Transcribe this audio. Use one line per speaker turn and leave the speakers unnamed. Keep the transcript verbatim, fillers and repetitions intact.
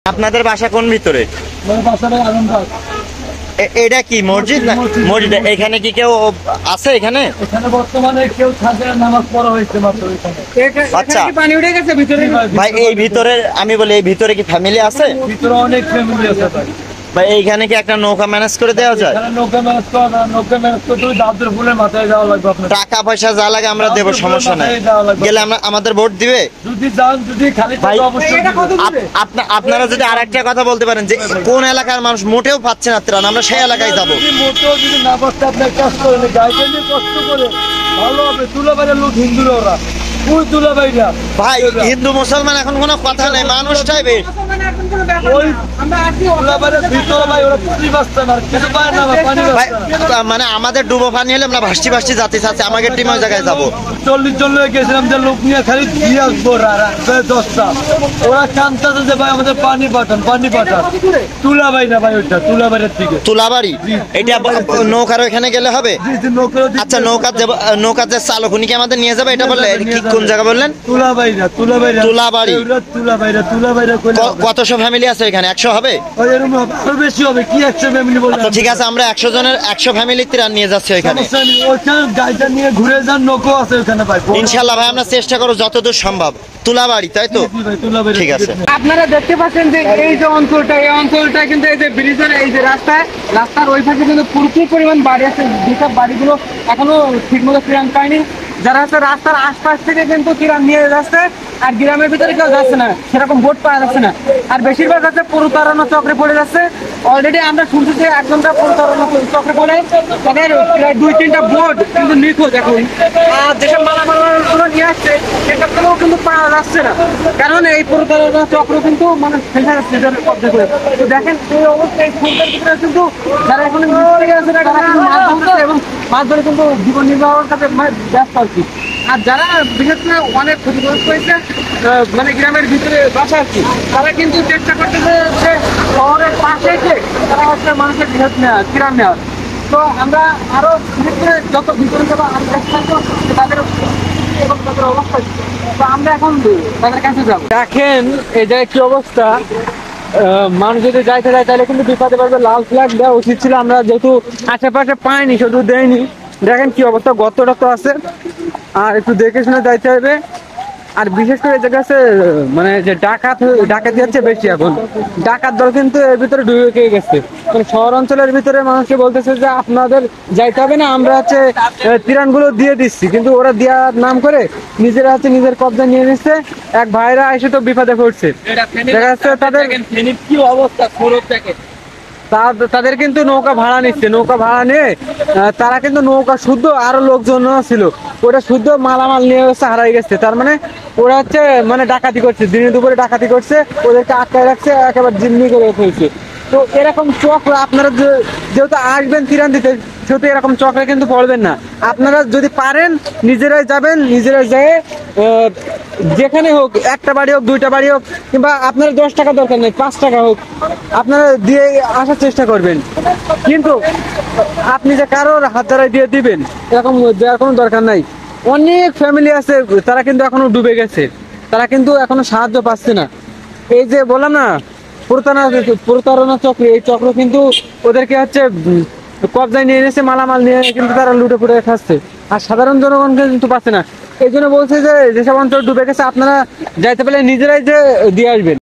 আপনাদের বাসা কোন ভিতরে? এটা কি মসজিদ না? মসজিদ। এখানে কি কেউ আছে? এখানে
এখানে বর্তমানে কেউ থাকে না, নামাজ পড়া হয়েছে মাত্র এখানে।
আচ্ছা
পানি উঠে গেছে ভিতরে
ভাই, এই ভিতরে আমি বলি এই ভিতরে কি ফ্যামিলি আছে?
ভিতরে অনেক ফ্যামিলি আছে ভাই।
ভাই এইখানে কি একটা নৌকা ম্যানেজ করে দেওয়া যায়?
এখানে নৌকা ম্যানেজ করা না, নৌকা ম্যানেজ করতে হলে দাউদের ফুলের মাথায় যাওয়া লাগবে আপনার।
টাকা পয়সা যা লাগে আমরা দেব, সমস্যা নাই। গেলে আমরা আমাদের ভোট দিবে
যদি যান, যদি খালি
ভাই।
থাকে অবশ্যই দিবে।
আপ- আপনা- আপনারা যদি আরেকটা কথা বলতে পারেন যে কোন এলাকার মানুষ মোটেও পাচ্ছে না ত্রাণ, আমরা সেই এলাকায় যাব।
যদি মোটেও যদি না পাচ্ছে, আপনার কাজ করে গাড়িটা নিয়ে কষ্ট করে ভালো হবে। তুলা বাইরের লোক হিন্দুরা, ওরা ওই তুলা বাইরা
ভাই হিন্দু মুসলমান এখন কোনো কথা নেই, মানুষটাই বেশ।
ওই তুলা বাইরের ভিতরে ভাই ওরা পুরি বাঁচতে না, কিছু পায় না, পানি
ভাই
বাঁচতে না।
মানে আমাদের ডুবো পানি হলে আমরা ভাসছি ভাসছি যাতে চাচ্ছে, আমাকে টিম ওই জায়গায় যাবো।
চল্লিশ জন লোক গেছিলাম, যে লোক নিয়ে খালি দিয়ে আসবো দশটা। ওরা কানতেছে যে ভাই আমাদের পানি পাঠান, পানি পাঠান। তুলা ভাই না ভাই, ওইটা তুলা বাইরের দিকে
তুলাবাড়ি। এটা নৌকার ওখানে গেলে হবে? আচ্ছা, নৌকার যে নৌকার যে চালক উনি কি আমাদের নিয়ে যাবে এটা বললে? কি কোন জায়গা বললেন?
তুলা বাইরা, তুলা বাইরা,
তুলাবাড়ি।
তুলা বাইরা, তুলা বাইরা।
ক- কতশো ফ্যামিলি আছে এখানে? একশো হবে?
আরো বেশি হবে, কি একশো ফ্যামিলি বলে?
আচ্ছা ঠিক আছে, আমরা একশো জনের একশো ফ্যামিলি ত্রাণ নিয়ে যাচ্ছি ওইখানে।
সমস্যা নেই, ওইখানে গাড়িটা নিয়ে ঘুরে যান, নৌকো আছে ওখানে ভাই।
ইনশাল্লাহ ভাই, আমরা চেষ্টা করবো যতদূর সম্ভব। তুলাবাড়ি, তাই তো?
জি ভাই, তুলা বাইরা।
ঠিক আছে।
আপনারা দেখতে পাচ্ছেন যে এই যে অঞ্চলটা, এই অঞ্চলটা কিন্তু এই যে ব্রিজের এই যে রাস্তায়, রাস্তার ওই পাশে কিন্তু প্রচুর পরিমাণ বাড়ি আছে, যেসব বাড়িগুলো এখনো ঠিকমতো ত্রাণ পায়নি। যারা হচ্ছে রাস্তার আশপাশ থেকে কিন্তু ত্রাণ নিয়ে যাচ্ছে, আর গ্রামের ভিতরে কেউ যাচ্ছে না, সেরকম ভোট পাওয়া যাচ্ছে না। আর বেশিরভাগ হচ্ছে প্রতারণা চক্রে পড়ে যাচ্ছে। অলরেডি আমরা শুনছি যে একজনটা প্রতারণা চক্রে পড়ে তাদের প্রায় দুই তিনটা ভোট কিন্তু নিখোঁজ এখন। আর যেসব মালামালগুলো নিয়ে আসছে সেসবগুলোও কিন্তু পাওয়া যাচ্ছে না, কারণ এই প্রতারণা চক্র কিন্তু মানে ফেলে যাচ্ছে নিজেদের কব্জা করে। তো দেখেন এই অবস্থায় এই ফুলটার ভিতরে কিন্তু যারা এখন মরে গেছে না, তারা কিন্তু মাছ ধরছে এবং মাছ ধরে কিন্তু জীবন নির্বাহের কাছে মানে ব্যস্ত আর কি। আর যারা বিশেষ করে অনেক ক্ষতিগ্রস্ত হয়েছে আহ, মানে গ্রামের ভিতরে বাসা আর কি, তারা কিন্তু চেষ্টা করতেছে যে শহরের পাশে এসে তারা হচ্ছে মানুষের বৃহৎ নেওয়া কিরাম নেওয়ার। তো আমরা আরো বিশেষ করে যত ভিতরে যাবো আরো চেষ্টা করবো যে তাদের এবং তাদের অবস্থা কি। তো আমরা এখন তাদের কাছে যাবো। দেখেন এই যে কি অবস্থা, আহ, মানুষ যদি যাইতে যায় তাহলে কিন্তু বিপদে পারবে। লাল ফ্ল্যাগ দেওয়া উচিত ছিল, আমরা যেহেতু আশেপাশে পাইনি শুধু দেয়নি। দেখেন কি অবস্থা, গর্তটা তো আছে, আর একটু দেখে শুনে যাইতে হবে। আর বিশেষ করে যে কাছে মানে যে ডাকাত ডাকাতি হচ্ছে বেশি এখন, ডাকাত দল কিন্তু এর ভিতরে ঢুকে গেছে। মানে শহর অঞ্চলের ভিতরে মানুষকে বলতেছে যে আপনাদের যাইতে হবে না, আমরা হচ্ছে ত্রাণগুলো দিয়ে দিচ্ছি, কিন্তু ওরা দেওয়ার নাম করে নিজেরা হচ্ছে নিজের কবজা নিয়ে নিচ্ছে। এক ভাইরা এসে তো বিপদে পড়ছে, দেখা যাচ্ছে তাদের
কি অবস্থা, খরচ দেখে
তা- তাদের কিন্তু নৌকা ভাড়া নিচ্ছে, নৌকা ভাড়া নিয়ে আহ, তারা কিন্তু নৌকা শুদ্ধ আরো লোকজন ছিল, ওটা শুদ্ধ মালামাল নিয়ে হচ্ছে হারাই গেছে। তার মানে ওরা হচ্ছে মানে ডাকাতি করছে, দিনে দুপুরে ডাকাতি করছে, ওদেরকে আটকায় রাখছে, একেবারে জিম্মি করে ফেলছে। তো এরকম চক্র আপনারা যে- যেহেতু আসবেন ত্রাণ দিতে, সেহেতু এরকম চক্রে কিন্তু পড়বেন না। আপনারা যদি পারেন নিজেরাই যাবেন, নিজেরাই যেয়ে আহ, যেখানে হোক, একটা বাড়ি হোক, দুইটা বাড়ি হোক, কিংবা আপনার দশ টাকা দরকার নেই, পাঁচ টাকা হোক, আপনারা দিয়ে আসার চেষ্টা করবেন। কিন্তু আপনি যে কারোর হাত দ্বারাই দিয়ে দিবেন এরকম দেওয়ার কোনো দরকার নাই। অনেক ফ্যামিলি আছে তারা কিন্তু এখনো ডুবে গেছে, তারা কিন্তু এখনো সাহায্য পাচ্ছে না। এই যে বললাম না প্রতারণা প্রতারণা চক্র, এই চক্র কিন্তু ওদেরকে হচ্ছে উম, কবজায় নিয়ে এনেছে, মালামাল নিয়ে কিন্তু তারা লুটে পুটে খাচ্ছে, আর সাধারণ জনগণ কিন্তু পাচ্ছে না। এই জন্য বলছে যে যেসব অঞ্চল ডুবে গেছে আপনারা যাইতে পারলে নিজেরাই যে দিয়ে আসবেন।